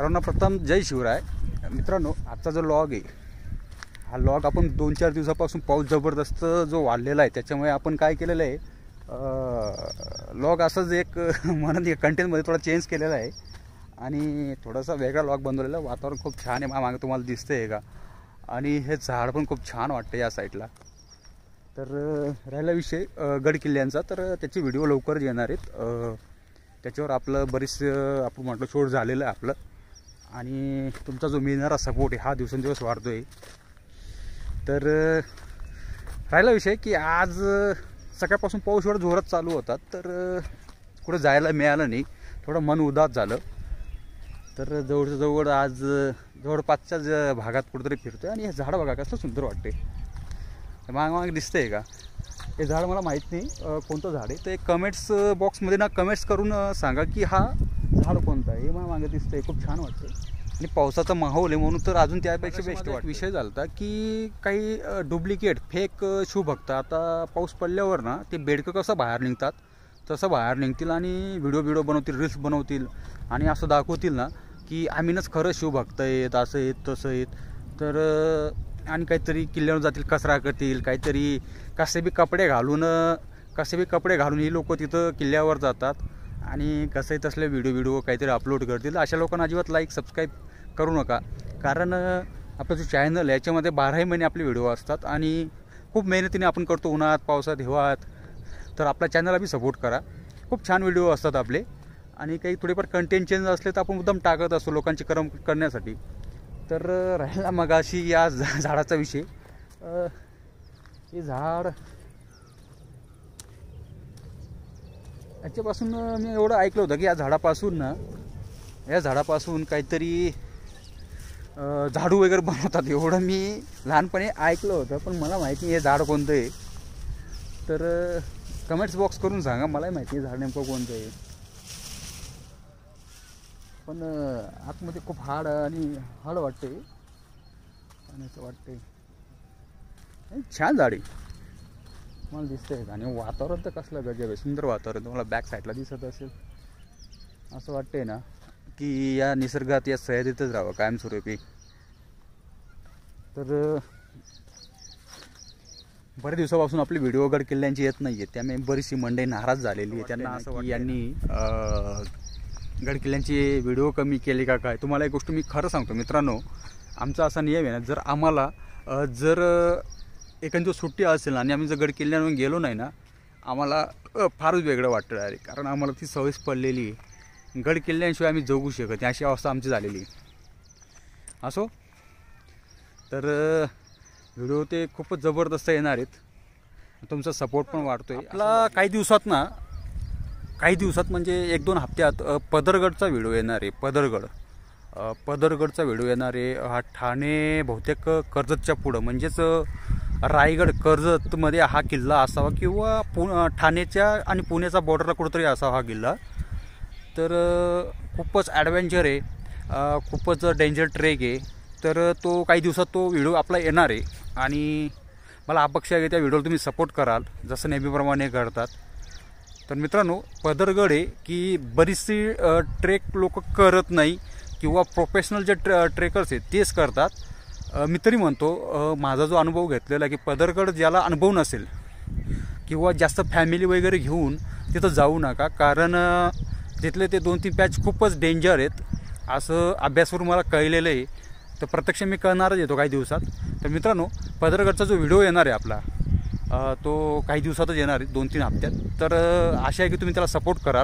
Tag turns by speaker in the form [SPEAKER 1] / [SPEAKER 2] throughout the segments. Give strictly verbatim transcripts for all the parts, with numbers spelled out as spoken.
[SPEAKER 1] सर्वांना प्रथम जय शिवराय. मित्रांनो, आजचा जो लॉग आहे हा लॉग आपण दोन चार दिवसापासून पाऊस जबरदस्त जो वाढलेला आहे त्याच्यामुळे आपण काय केलेलं आहे, लॉग असंच एक म्हणून कंटेंटमध्ये थोडा चेंज केलेला आहे आणि थोडासा वेगळा लॉग बनवलेला. वातावरण खूप छान आहे, मागे तुम्हाला दिसतंय आहे का, आणि हे झाड पण खूप छान वाटतं या साईडला. तर राहिला विषय गड किल्ल्यांचा, तर त्याचे व्हिडिओ लवकरच येणार आहेत. त्याच्यावर आपलं बरीच आपण म्हटलं शोध झालेलं आहे आपलं, आणि तुमचा जो मिळणारा सपोर्ट आहे हा दिवसेंदिवस वाढतो आहे. तर राहिला विषय की आज सकाळपासून पाऊस एवढा जोरात चालू होता, तर कुठं जायला मिळालं नाही, थोडं मन उदास झालं. तर जवळच्या जवळ आज जवळपासच्याच भागात कुठंतरी फिरतो आहे आणि हे झाड बघा कसं सुंदर वाटते. माग मागे दिसतंय का हे झाड, मला माहीत नाही कोणतं झाड आहे, तर एक कमेंट्स बॉक्समध्ये ना कमेंट्स करून सांगा की हा झाड कोणतं आहे. हे मला मागे दिसतंय, खूप छान वाटतं आणि पावसाचा माहोल आहे म्हणून तर अजून त्यापेक्षा बेस्ट वाटतं. विषय झाला होता की काही डुप्लिकेट फेक शिवभक्त आता पाऊस पडल्यावर ना ते बेडकं कसं बाहेर निघतात तसं बाहेर निघतील आणि व्हिडिओ व्हिडिओ बनवतील, रील्स बनवतील आणि असं दाखवतील ना की आम्हीच खरं शिवभक्त आहेत, असं आहेत तसं आहेत. तर आणि काहीतरी किल्ल्यावर जातील, कचरा करतील, काहीतरी कसे बी कपडे घालून कसे बी कपडे घालून ही लोक तिथं किल्ल्यावर जातात आणि कसंही तसले व्हिडिओ व्हिडिओ काहीतरी अपलोड करतील. अशा लोकांना अजिबात लाईक सबस्क्राईब करू नका, कारण आपला जो चॅनल आहे याच्यामध्ये बाराही महिने आपले व्हिडिओ असतात आणि खूप मेहनतीने आपण करतो, उन्हात पावसात हिवाळ्यात. तर आपल्या चॅनलला बी सपोर्ट करा, खूप छान व्हिडिओ असतात आपले आणि काही थोडेफार कंटेंट चेंज असले तर आपण मुद्दाम टाकत असतो लोकांची करम करण्यासाठी. तर राहिला मग अशी या झाडाचा विषय, हे झाड याच्यापासून मी एवढं ऐकलं होतं की या झाडापासून ना या झाडापासून काहीतरी झाडू वगैरे बनवतात, एवढं मी लहानपणी ऐकलं होतं, पण मला माहिती नाही हे झाड कोणतं आहे. तर कमेंट्स बॉक्स करून सांगा, मलाही माहिती आहे झाड नेमकं कोणतं आहे. पण आतमध्ये खूप हाड आणि हाड वाटते, पाण्याचं वाटते. छान झाड आहे मला दिसतंय. आणि वातावरण तर कसलं गजब आहे, सुंदर वातावरण तुम्हाला बॅक साईडला दिसत असेल. असं वाटतंय ना की या निसर्गात या सह्याद्रीतच राहावं कायमस्वरूपी. तर बऱ्याच दिवसापासून आपले व्हिडिओ गड किल्ल्यांची येत नाही आहे, त्यामुळे बरीचशी मंडळी नाराज झालेली आहे. त्यांना असं की यांनी गड किल्ल्यांची व्हिडिओ कमी केली का काय. तुम्हाला एक गोष्ट मी खरं सांगतो मित्रांनो, आमचा असा नियम आहे ना, जर आम्हाला जर एखादी दिवस सुट्टी असेल आणि आम्ही जर गड किल्ल्यांवर गेलो नाही ना, आम्हाला फारच वेगळं वाटतं आहे, कारण आम्हाला ती सवयच पडलेली आहे. गड किल्ल्यांशिवाय आम्ही जगू शकत, अशी अवस्था आमची झालेली. असो, तर व्हिडिओ ते खूपच जबरदस्त येणार आहेत, तुमचा सपोर्ट पण वाढतो आहे आपला. काही दिवसात ना काही दिवसात म्हणजे एक दोन हप्त्यात पदरगडचा व्हिडिओ येणार आहे. पदरगड पदरगडचा व्हिडिओ येणार आहे. हा ठाणे बहुतेक कर्जतच्या पुढं, म्हणजेच रायगड कर्जतमध्ये हा किल्ला असावा किंवा पु ठाण्याच्या आणि पुण्याचा बॉर्डरला कुठंतरी असावा हा किल्ला. तर खूपच ॲडव्हेंचर आहे, खूपच डेंजर ट्रेक आहे. तर तो काही दिवसात तो व्हिडिओ आपला येणार आहे आणि मला अपेक्षा आहे की त्या व्हिडिओला तुम्ही सपोर्ट कराल जसं नेहमीप्रमाणे करतात. तर मित्रांनो, पदरगड आहे की बरीचशी ट्रेक लोक करत नाही किंवा प्रोफेशनल जे ट्रे ट्रेकर्स आहेत तेच करतात. मी तरी म्हणतो, माझा जो अनुभव घेतलेला आहे की पदरगड ज्याला अनुभव नसेल किंवा जास्त फॅमिली वगैरे घेऊन तिथं जाऊ नका, कारण तिथले ते दोन तीन पॅच खूपच डेंजर आहेत असं अभ्यासावरून मला कळलेलं आहे. तर प्रत्यक्ष मी करणारच येतो काही दिवसात. तर मित्रांनो, पदरगडचा जो व्हिडिओ येणार आहे आपला तो काही दिवसातच येणार आहे, दोन तीन हप्त्यात. तर आशा आहे की तुम्ही त्याला सपोर्ट कराल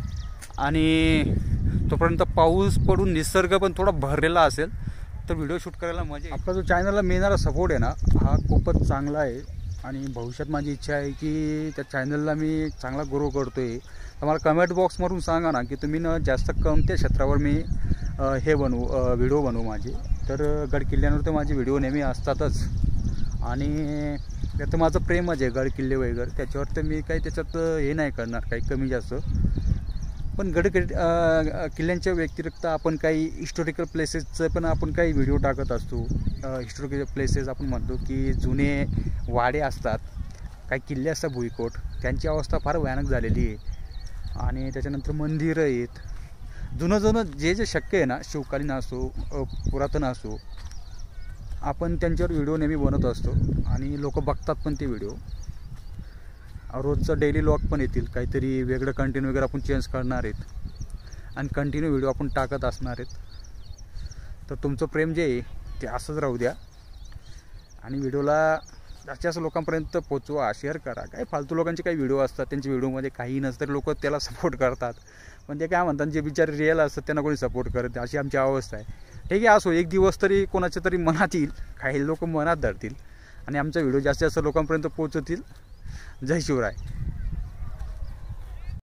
[SPEAKER 1] आणि तोपर्यंत पाऊस पडून निसर्ग पण थोडा भरलेला असेल तर व्हिडिओ शूट करायला मजा. आपला जो चॅनलला मिळणारा सपोर्ट आहे ना हा खूपच चांगला आहे आणि भविष्यात माझी इच्छा आहे की त्या चॅनलला मी चांगला ग्रो करतो आहे. तर मला कमेंट बॉक्समधून सांगा ना की तुम्ही न जास्त कोणत्या क्षेत्रावर मी हे बनवू व्हिडिओ बनवू माझे. तर गड किल्ल्यांवर तर माझे व्हिडिओ नेहमी असतातच आणि त्यात माझं प्रेमच आहे गड किल्ले वगैरे, त्याच्यावर तर मी काही त्याच्यात हे नाही करणार काही कमी जास्त. पण गड किल्ल्यांच्या व्यतिरिक्त आपण काही हिस्टॉरिकल प्लेसेसचं पण आपण काही व्हिडिओ टाकत असतो. हिस्टॉरिकल प्लेसेस आपण म्हणतो की जुने वाडे असतात, काही किल्ले असतात भुईकोट, त्यांची अवस्था फार भयानक झालेली आहे. आणि त्याच्यानंतर मंदिरं आहेत, जुनं जुनं जे जे शक्य आहे ना, शिवकालीन असो पुरातन असो, आपण त्यांच्यावर व्हिडिओ नेहमी बनवत असतो आणि लोक बघतात पण ते व्हिडिओ. रोजचं डेली लॉग पण येतील, काहीतरी वेगळं कंटेंट वगैरे आपण चेंज करणार आहेत आणि कंटिन्यू व्हिडिओ आपण टाकत असणार आहेत. तर तुमचं प्रेम जे आहे ते असंच राहू द्या आणि व्हिडिओला जास्तीत जास्त लोकांपर्यंत पोचवा, शेअर करा. काही फालतू लोकांचे काही व्हिडिओ असतात, त्यांच्या व्हिडिओमध्ये काही नसतं तरी लोक त्याला सपोर्ट करतात, पण ते काय म्हणतात जे बिचारे रिअल असतात त्यांना कोणी सपोर्ट करत नाही, अशी आमची अवस्था आहे. ठीक आहे, असो, एक दिवस तरी कोणाच्या तरी मनात येईल, काही लोक मनात धरतील आणि आमचा व्हिडिओ जास्तीत जास्त लोकांपर्यंत पोहोचतील. जय शिवराय.